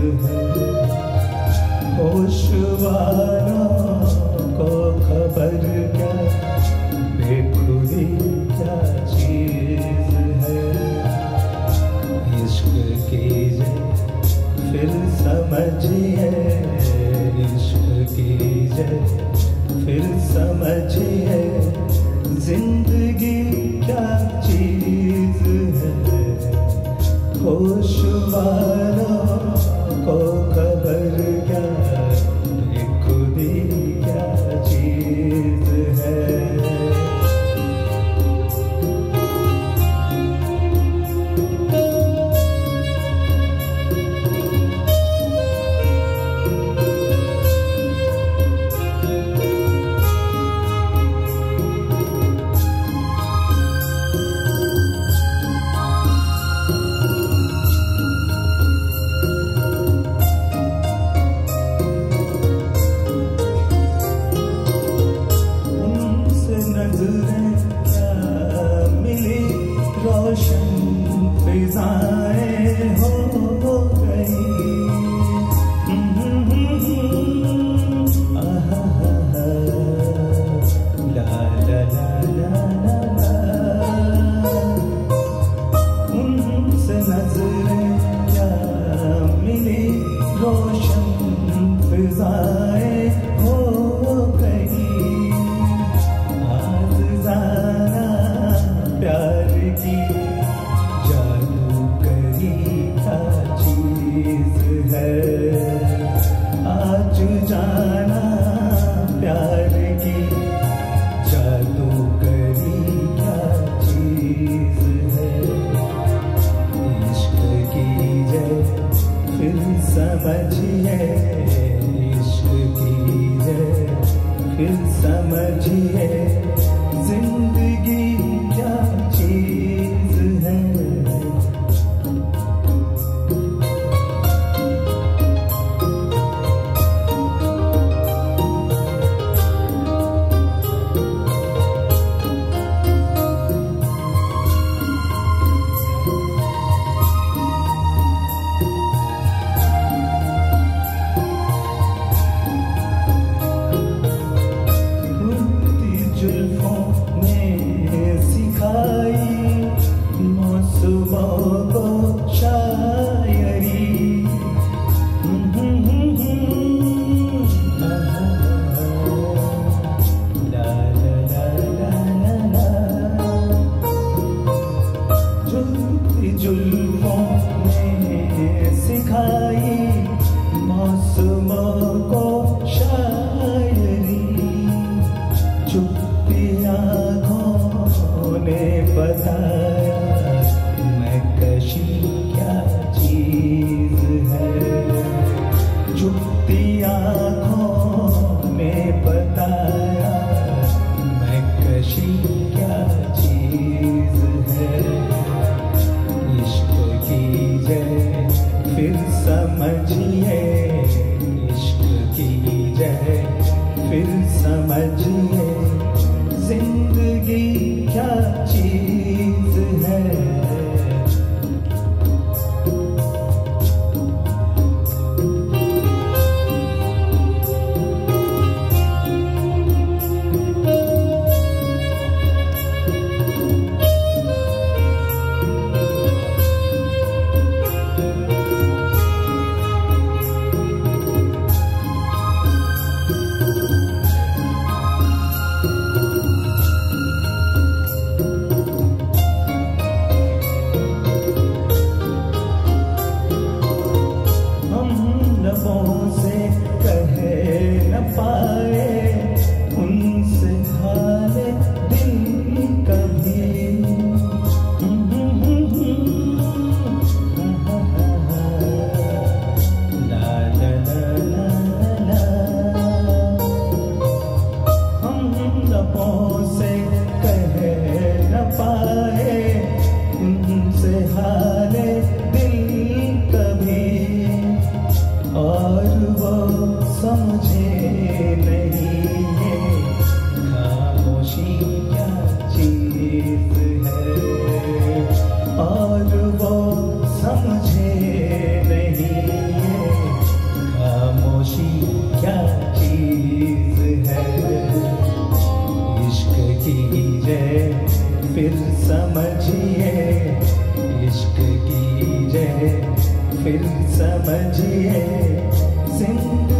है। होश वालों को खबर क्या, बेखुदी क्या चीज है। इश्क कीजिए फिर समझिए, इश्क कीजिए फिर समझिए, जिंदगी क्या चीज है। होश वालों को खबर क्या, खुदी क्या चीज है। रोशन फिजाएं हो गई, ला ला ला ला ला, उनसे नजरें क्या मिली, रोशन फिजाएं हो गई। आज़ाना प्यार की जादूगरी क्या चीज है। आज जाना प्यार की जादूगरी क्या चीज है। इश्क कीजिए फिर समझिए, इश्क कीजिए फिर समझिए, जिंदगी क्या चीज है। जुल्फों ने सिखाई मौसमों को शायरी, ला ला ला ला ला, जुल्फों ने सिखाई मौसमों को शायरी। चुप्पी आँखों ने बताया मैं कशी क्या चीज है। चुप्पी आँखों ने बताया मैं कशी क्या चीज है। इश्क कीजिए फिर समझिए, इश्क कीजिए फिर समझिए, जिंदगी क्या चीज है। फिर समझिए इश्क की जय, फिर समझिए जिंदगी